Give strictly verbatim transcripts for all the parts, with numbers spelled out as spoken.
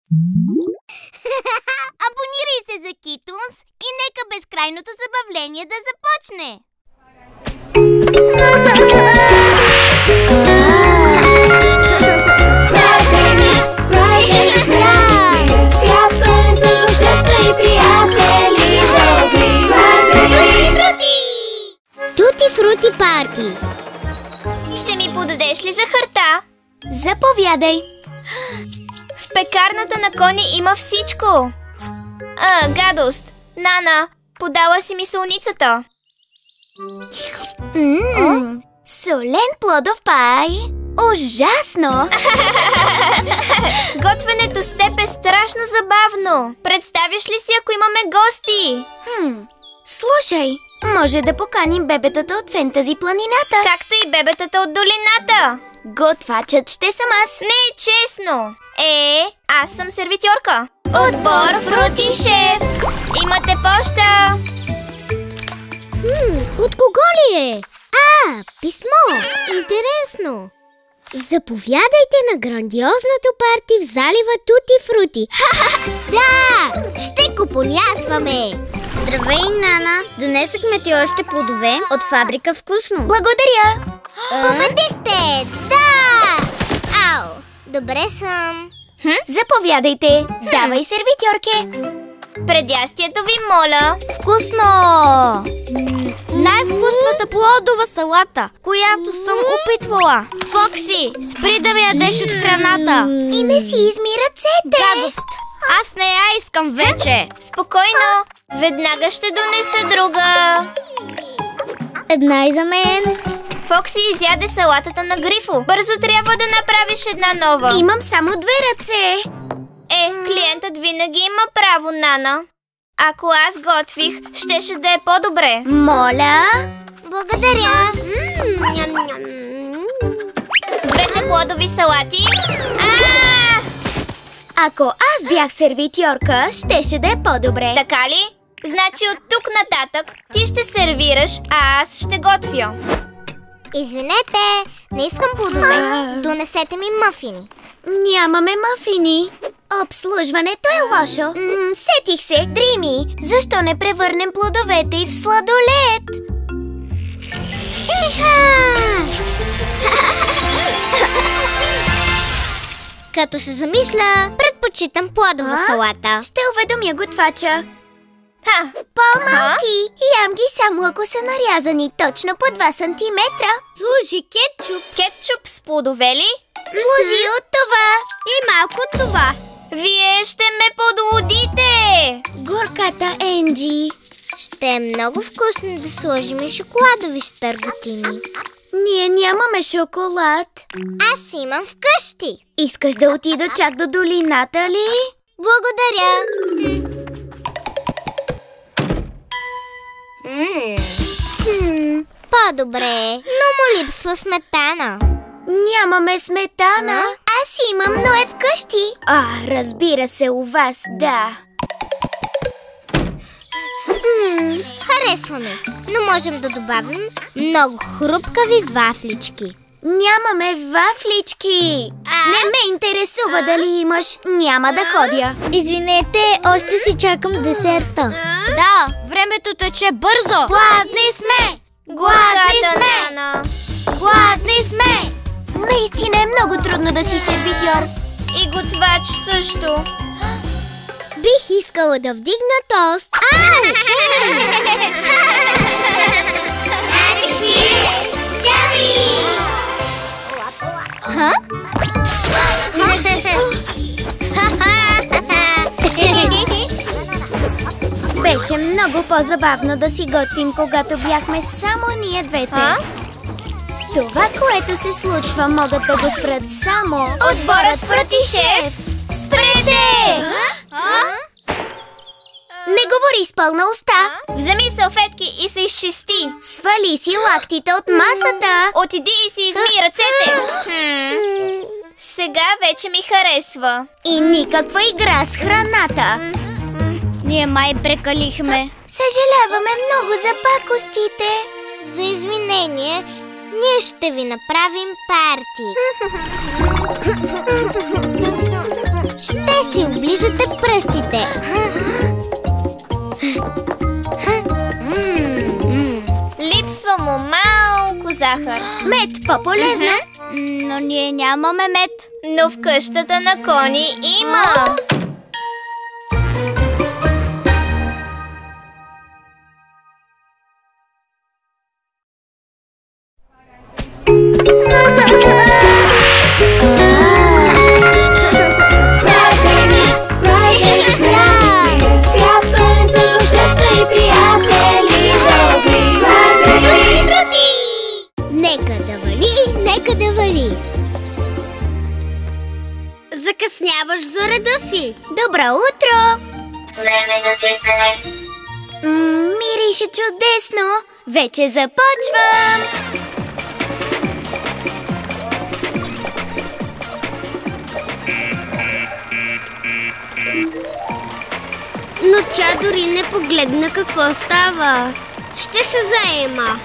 Абонирай се за Китунс и нека безкрайното забавление да започне! Тути Фрути Парти! Ще ми подадеш ли захарта? Заповядай! В пекарната на Кони има всичко! А, гадост! Нана, подала си ми солницата! Ммм, солен плодов пай! Ужасно! Готвенето с теб е страшно забавно! Представяш ли си, ако имаме гости? Хм, слушай, може да поканим бебетата от Фентази планината. Както и бебетата от долината! Готвачът ще съм аз. Не е честно! Е, аз съм сервитьорка. Отбор Фрути Шеф! Имате поща! Хм, от кого ли е? А, писмо! Интересно! Заповядайте на грандиозното парти в залива Тути Фрути. Да! Ще купонясваме! Здравей, Нана! Донесохме ти още плодове от фабрика Вкусно. Благодаря! Победихте! Да! Ау! Добре съм. Хм? Заповядайте! Давай сервитьорке! Предястието ви, моля! Вкусно! Най-вкусната плодова салата, която съм опитвала. Фокси, спри да ми ядеш от храната. И не си изми ръцете. Гадост! Аз не я искам вече. Спокойно! Веднага ще донеса друга. Една и за мен. Фокси изяде салатата на Грифо. Бързо трябва да направиш една нова. Имам само две ръце. Е, клиентът винаги има право, Нана. Ако аз готвих, щеше да е по-добре. Моля. Благодаря. Двете плодови салати. А! Ако аз бях сервитьорка, щеше да е по-добре. Така ли? Значи от тук нататък ти ще сервираш, а аз ще готвя. Извинете, не искам плодове. Донесете ми мафини. Нямаме мафини. Обслужването е лошо. М, сетих се, Дрими, защо не превърнем плодовете и в сладолед? Еха! Като се замисля, предпочитам плодова салата. Ще уведомя готвача. Ха! По-малки. Ям ги само ако са нарязани точно по два сантиметра. Служи кетчуп. Кетчуп с плодове ли? Служи от това и малко от това. Вие ще ме подлудите! Горката Енджи. Ще е много вкусно да сложим и шоколадови стърготини. Ние нямаме шоколад. Аз имам вкъщи. Искаш да отида чак до долината ли? Благодаря. Хм, по-добре, но му липсва сметана. Нямаме сметана. Аз имам, но е вкъщи. А, разбира се, у вас, да. М, харесваме, но можем да добавим много хрупкави вафлички. Нямаме вафлички. Аз... Не ме интересува а? дали имаш. Няма а? да ходя. Извинете, още си чакам десерта. А? Да, времето тече бързо. Гладни сме! Гладни сме! Нана. Гладни сме! Наистина е много трудно да си сервитьор. И готвач също. Бих искала да вдигна тост. Ау! Ха? Беше много по-забавно да си готвим, когато бяхме само ние двете. А? Това, което се случва, могат да го спрат само Отборът Фрути Шеф! Спрете! А? Не говори с пълна уста. Вземи салфетки и се изчисти. Свали си лактите от масата. Отиди и си изми ръцете. Хм. Сега вече ми харесва. И никаква игра с храната. Ние май прекалихме. Съжаляваме много за пакостите. За извинение, ние ще ви направим парти. ще си оближате пръстите. Липсва му малко захар. Мед, по-полезно. Но ние нямаме мед. Но в къщата на Кони има. Закъсняваш за реда си. Добро утро! Време за чистене. М, мирише чудесно! Вече започвам! Но тя дори не погледна какво става. Ще се заема.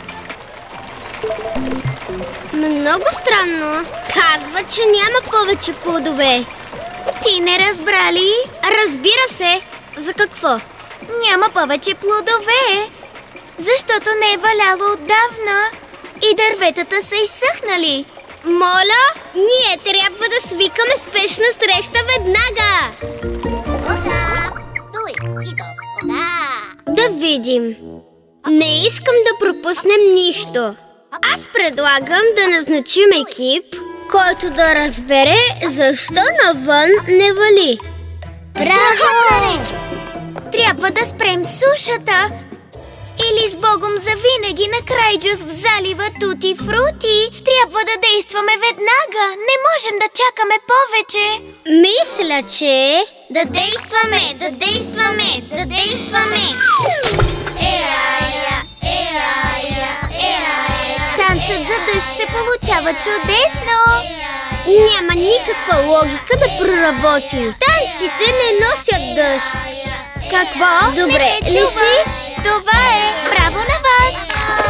Много странно. Казва, че няма повече плодове. Ти не разбра ли? Разбира се. За какво? Няма повече плодове. Защото не е валяло отдавна. И дърветата са изсъхнали. Моля, ние трябва да свикаме спешна среща веднага. Да видим. Не искам да пропуснем нищо. Аз предлагам да назначим екип, който да разбере защо навън не вали. Браво! Трябва да спрем сушата. Или с Богом завинаги на Крайджус в залива Тути Фрути. Трябва да действаме веднага. Не можем да чакаме повече. Мисля, че... Да действаме, да действаме, да действаме! Еая, еая, еая. Танцът за дъжд се получава чудесно. Няма никаква логика да проработи. Танците не носят дъжд. Какво? Добре, не ли си? Това е. Браво на вас!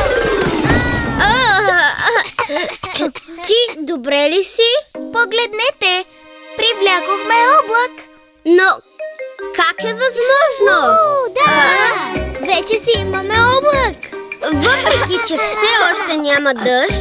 Ти добре ли си? Погледнете! Привлякохме облак. Но как е възможно? О, да! Вече си имаме облак. Въпреки, че все още няма дъжд.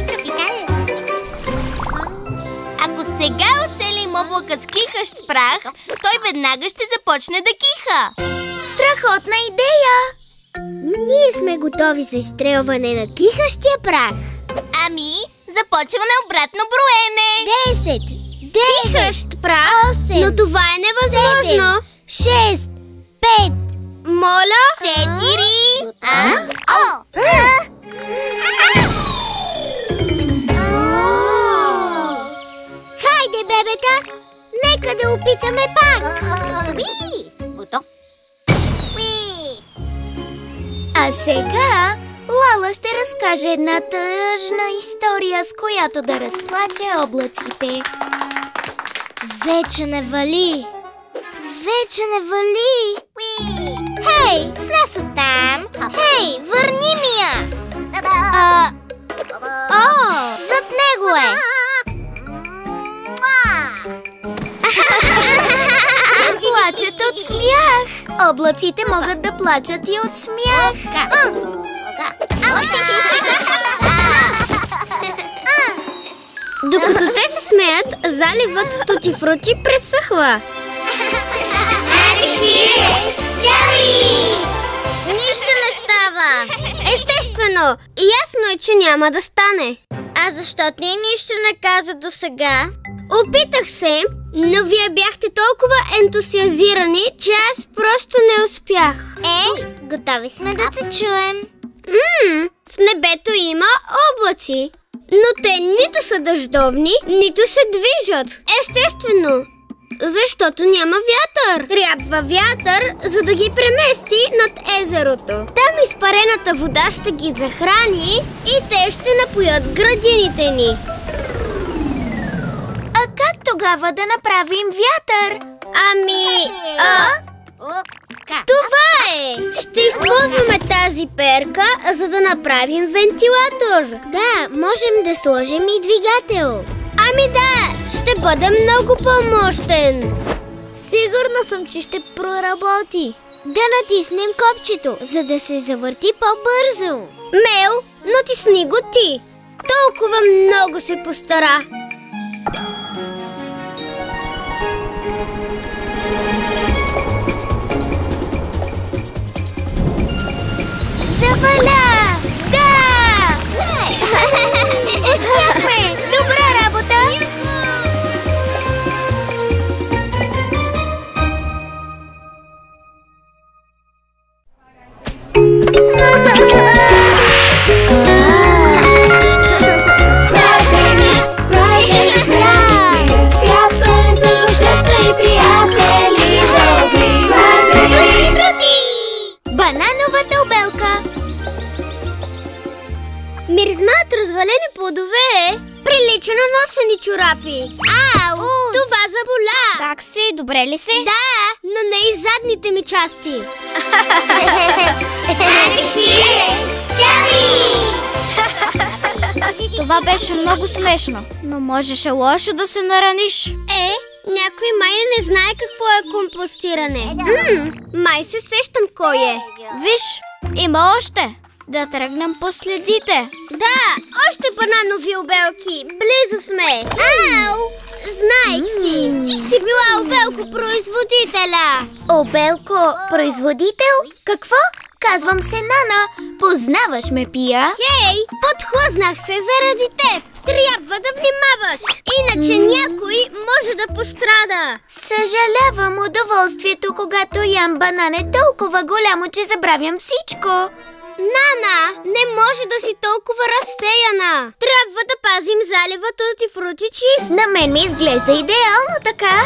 Ако сега оцелим облака с кихащ прах, той веднага ще започне да киха. Страхотна идея! Ние сме готови за изстрелване на кихащия прах. Ами, започваме обратно броене. Десет, кихащ прах, осем, но това е невъзможно. шест, Пет, моля. Четири. А? О! Хайде, бебета, нека да опитаме пак. А сега Лала ще разкаже една тъжна история, с която да разплаче облаците. Вече не вали. Вече не вали. Хей, слез оттам. Хей, върни ми я. А, о, зад него е. Плачат от смях. Облаците могат да плачат и от смях. Докато те се смеят, заливът Тути Фрути пресъхва. Нищо не става. Естествено, ясно е, че няма да стане. А защо ти нищо не каза до сега? Опитах се, но вие бяхте толкова ентусиазирани, че аз просто не успях. Е, готови сме да те чуем. Ммм, в небето има облаци, но те нито са дъждовни, нито се движат. Естествено, защото няма вятър. Трябва вятър, за да ги премести над езерото. Там изпарената вода ще ги захрани и те ще напоят градините ни. А как тогава да направим вятър? Ами, а... това е! Ще използваме тази перка, за да направим вентилатор. Да, можем да сложим и двигател. Ами да, ще бъде много по-мощен. Сигурна съм, че ще проработи. Да натиснем копчето, за да се завърти по-бързо. Мел, натисни го ти. Толкова много се постара. Заваля! Да! Успяхме! Добра работа! Банановата обелка. Миризма от развалени плодове прилича на носени чорапи. Ау! Това заболя! Как си? Добре ли си? Да, но не и задните ми части. Това беше много смешно, но можеше лошо да се нараниш. Е, някой май не знае какво е компостиране. М, май се сещам кой е. Виж, има още. Да тръгнем по следите. Да, още бананови обелки. Близо сме. Ау! Знаех си. Ти си била обелко-производителя. Обелко-производител? Какво? Казвам се Нана. Познаваш ме, Пия? Хей, подхлъзнах се заради теб. Трябва да внимаваш, иначе някой може да пострада. Съжалявам, удоволствието, когато ям банан е толкова голямо, че забравям всичко. Нана, не може да си толкова разсеяна. Трябва да пазим залива Тути Фрути чист. На мен ми изглежда идеално така.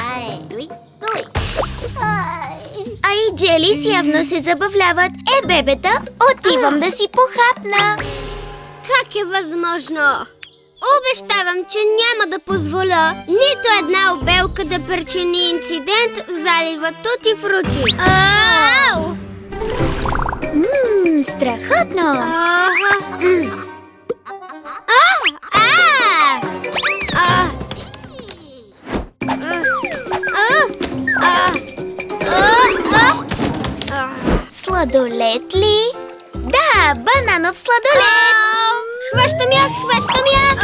А и Джелис явно се забавляват. Е, бебета, отивам да си похапна. Как е възможно? Обещавам, че няма да позволя нито една обелка да причини инцидент в залива Тути Фрути. Ау! Ммм, страхотно! А! А! А! Сладолет ли? Да, бананов сладолет! Хващам я, хващам я!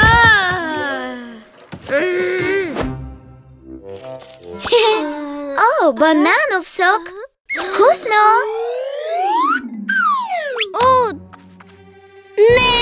О, бананов сок! Вкусно! О, не!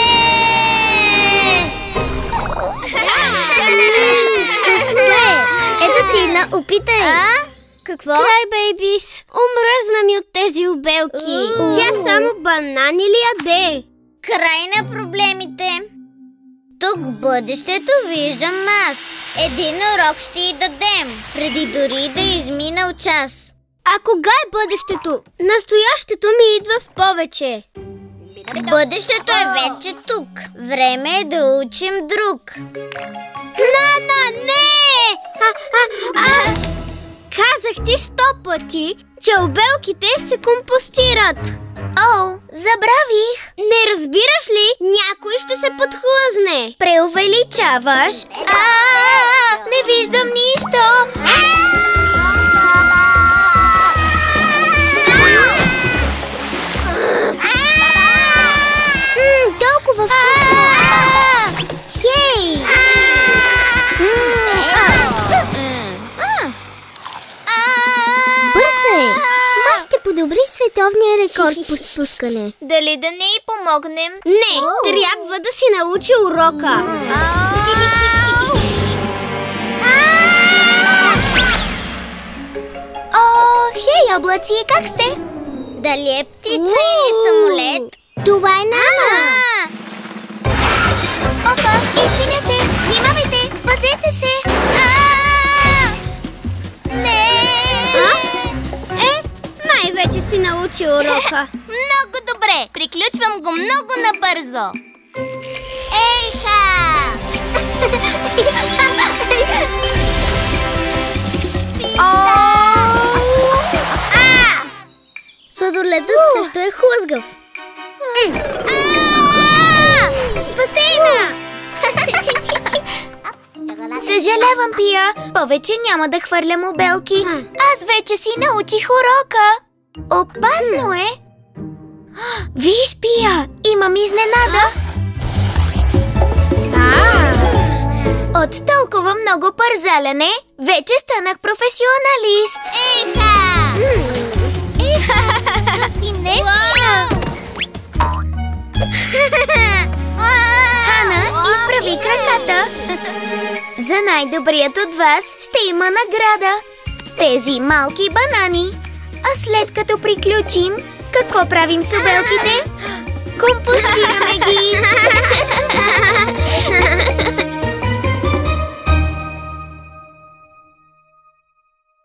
Вкусно е! Ето ти, на, опитай! А? Какво? Край, бейбис! Омръзна ми от тези обелки! Тя само банани ли яде? Край на проблемите! Тук в бъдещето виждам аз. Един урок ще й дадем, преди дори да е изминал час. А кога е бъдещето? Настоящето ми идва в повече. Бъдещето е вече тук. Време е да учим друг. Нана, не! А, а, а! Казах ти сто пъти, че обелките се компостират. О, забравих! Не разбираш ли? Някой ще се подхлъзне. Преувеличаваш? А, не виждам нищо! Ммм, толкова вкусно! Хей! Бързай! Ма ще подобри световния рекорд по спускане. Дали да не й помогнем? Не, трябва да си научи урока. О, хей, облаци, как сте? Дали е птица или самолет? Това е Нана! Опа, извинете, внимавайте, пазете се! Не! Е, май вече си научи урока. Много добре! Приключвам го много набързо! Ейха! Сладоледът също е хлъзгав. Спасена! Съжалявам, Пия. Повече няма да хвърлям обелки. Аз вече си научих урока. Опасно е. Виж, Пия, имам изненада. От толкова много парзаляне, вече станах професионалист. Еха! Хана, изправи краката. За най-добрият от вас ще има награда. Тези малки банани. А след като приключим, какво правим с обелките? Компостираме ги.